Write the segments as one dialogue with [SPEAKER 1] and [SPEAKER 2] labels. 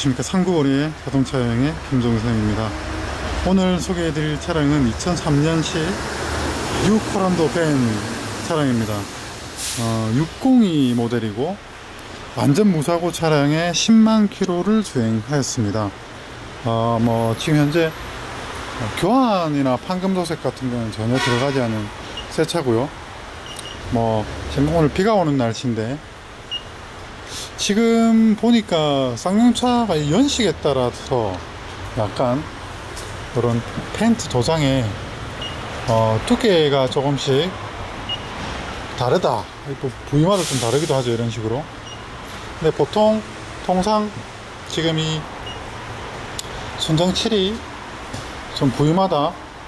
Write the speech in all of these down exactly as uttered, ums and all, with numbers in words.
[SPEAKER 1] 안녕하십니까. 상구거리의 자동차 여행의 김종성입니다. 오늘 소개해드릴 차량은 이천삼 년식 뉴코란도 밴 차량입니다. 어, 육백이 모델이고 완전 무사고 차량에 십만 킬로미터를 주행하였습니다. 어, 뭐 지금 현재 교환이나 판금도색 같은 거는 전혀 들어가지 않은 새 차고요. 뭐 지금 오늘 비가 오는 날씨인데 지금 보니까 쌍용차가 연식에 따라서 약간 그런 펜트 도장에 어, 두께가 조금씩 다르다. 또 부위마다 좀 다르기도 하죠, 이런 식으로. 근데 보통 통상 지금 이 순정칠이 좀 부위마다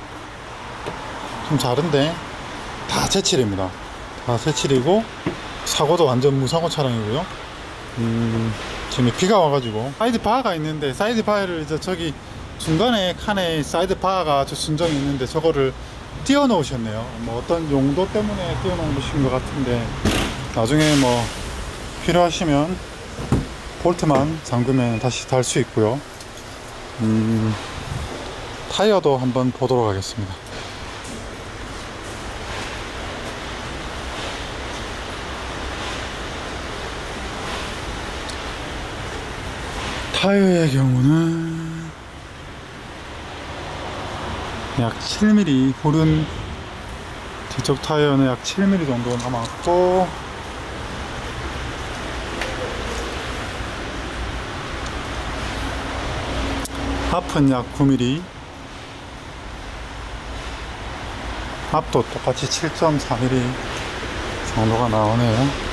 [SPEAKER 1] 좀 다른데 다 제칠입니다. 다 제칠이고 사고도 완전 무사고 차량이고요. 음, 지금 비가 와가지고 사이드 바가 있는데 사이드 바를 이제 저기 중간에 칸에 사이드 바가 저 순정이 있는데 저거를 띄워 놓으셨네요. 뭐 어떤 용도 때문에 띄워 놓으신 것 같은데 나중에 뭐 필요하시면 볼트만 잠그면 다시 달 수 있고요. 음, 타이어도 한번 보도록 하겠습니다. 타이어의 경우는 약 칠 밀리미터, 후륜 뒤쪽 타이어는 약 칠 밀리미터 정도 남았고, 앞은 약 구 밀리미터, 앞도 똑같이 칠 점 사 밀리미터 정도가 나오네요.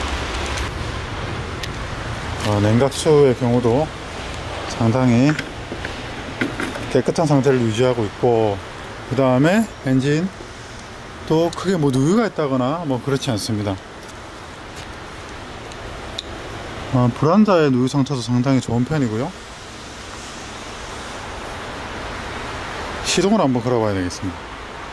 [SPEAKER 1] 어, 냉각수의 경우도 상당히 깨끗한 상태를 유지하고 있고, 그 다음에 엔진도 크게 뭐 누유가 있다거나 뭐 그렇지 않습니다. 어, 불안자의 누유 상태도 상당히 좋은 편이고요. 시동을 한번 걸어봐야 되겠습니다.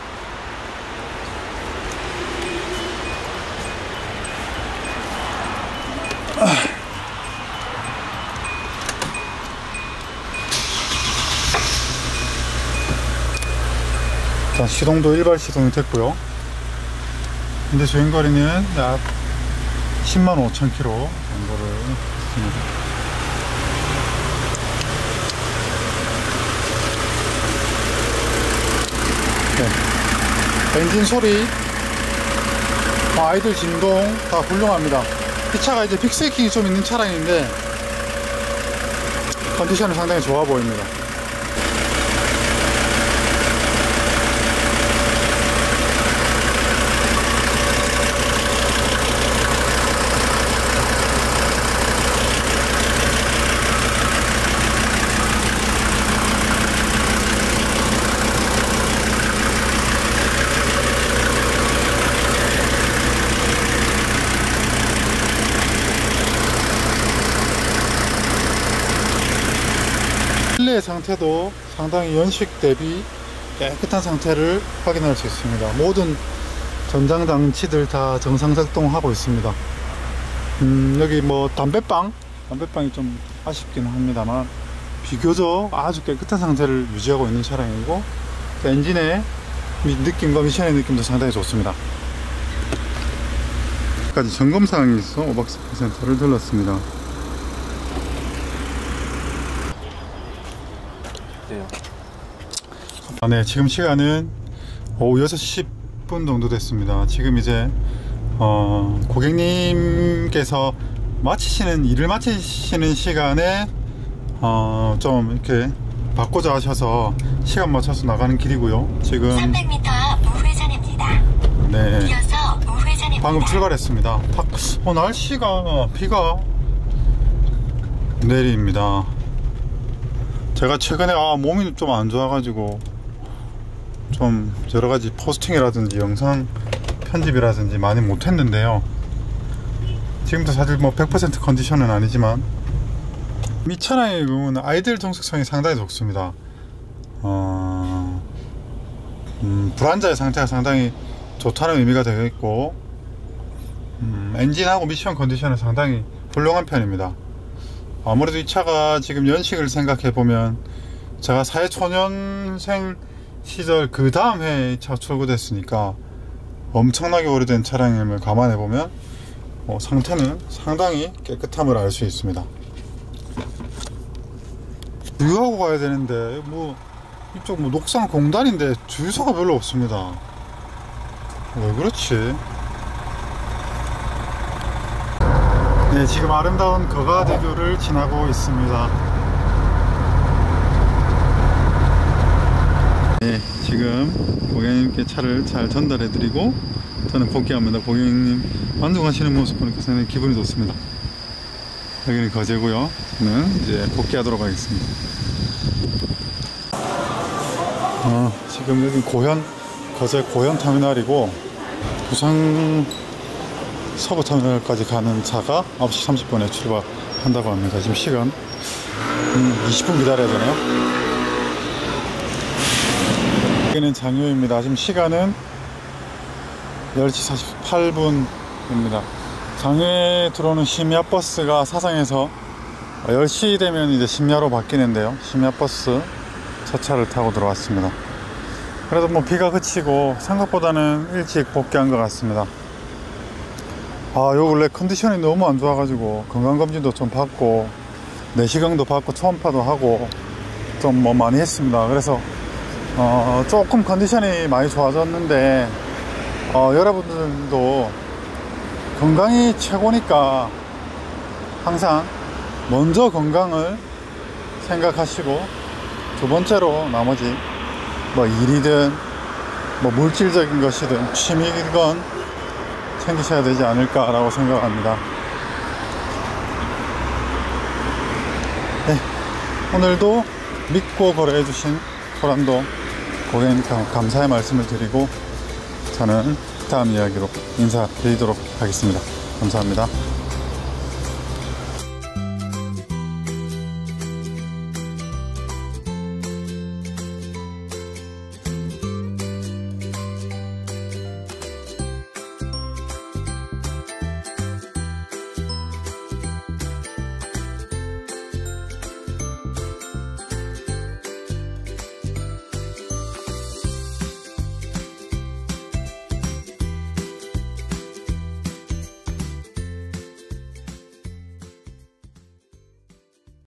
[SPEAKER 1] 자, 시동도 일발 시동이 됐고요. 현재 주행거리는 약 십만 오천 킬로미터 정도를 했습니다. 네. 엔진 소리, 아이들 진동 다 훌륭합니다. 이 차가 이제 빅스웨이킹이 좀 있는 차량인데 컨디션은 상당히 좋아 보입니다. 실내 상태도 상당히 연식 대비 깨끗한 상태를 확인할 수 있습니다. 모든 전장 장치들 다 정상 작동하고 있습니다. 음, 여기 뭐 담배빵 담배빵이 좀 아쉽긴 합니다만 비교적 아주 깨끗한 상태를 유지하고 있는 차량이고, 엔진의 느낌과 미션의 느낌도 상당히 좋습니다. 까지 점검사항이 있어 오박스키 센터를 들렀습니다. 아, 네, 지금 시간은 오후 여섯 시 십 분 정도 됐습니다. 지금 이제 어, 고객님께서 마치시는 일을 마치시는 시간에 어, 좀 이렇게 바꾸자 하셔서 시간 맞춰서 나가는 길이고요. 지금
[SPEAKER 2] 삼백 미터 앞 우회전입니다.
[SPEAKER 1] 네,
[SPEAKER 2] 이어서 우회전입니다.
[SPEAKER 1] 방금 출발했습니다. 어, 날씨가 비가 내립니다. 제가 최근에 아, 몸이 좀 안 좋아가지고 좀 여러가지 포스팅이라든지 영상 편집이라든지 많이 못했는데요. 지금도 사실 뭐 백 퍼센트 컨디션은 아니지만 이 차량의 경우는 아이들 동석성이 상당히 좋습니다. 어... 음, 불안자의 상태가 상당히 좋다는 의미가 되겠고, 음, 엔진하고 미션 컨디션은 상당히 훌륭한 편입니다. 아무래도 이 차가 지금 연식을 생각해 보면 제가 사회초년생 시절 그 다음 해에 이 차 출고됐으니까 엄청나게 오래된 차량임을 감안해 보면 어, 상태는 상당히 깨끗함을 알 수 있습니다. 주유하고 가야 되는데 뭐 이쪽 뭐 녹상 공단인데 주유소가 별로 없습니다. 왜 그렇지? 네, 지금 아름다운 거가대교를 지나고 있습니다. 네, 지금 고객님께 차를 잘 전달해 드리고 저는 복귀합니다. 고객님 만족하시는 모습 보니까 상당히 기분이 좋습니다. 여기는 거제고요. 저는 이제 복귀하도록 하겠습니다. 어, 지금 여기 고현, 거제 고현 터미널이고 부산 서부 터미널까지 가는 차가 아홉 시 삼십 분에 출발한다고 합니다. 지금 시간 음, 이십 분 기다려야 되네요. 여기는 장유입니다. 지금 시간은 열 시 사십팔 분입니다. 장유에 들어오는 심야버스가 사상에서 열 시 되면 이제 심야로 바뀌는데요. 심야버스 첫 차를 타고 들어왔습니다. 그래도 뭐 비가 그치고 생각보다는 일찍 복귀한 것 같습니다. 아, 요 근래 컨디션이 너무 안 좋아가지고 건강검진도 좀 받고 내시경도 받고 초음파도 하고 좀 뭐 많이 했습니다. 그래서 어 조금 컨디션이 많이 좋아졌는데 어 여러분들도 건강이 최고니까 항상 먼저 건강을 생각하시고 두 번째로 나머지 뭐 일이든 뭐 물질적인 것이든 취미건 챙기셔야 되지 않을까라고 생각합니다. 네, 오늘도 믿고 거래해주신 토란도 고객님 감사의 말씀을 드리고 저는 다음 이야기로 인사드리도록 하겠습니다. 감사합니다.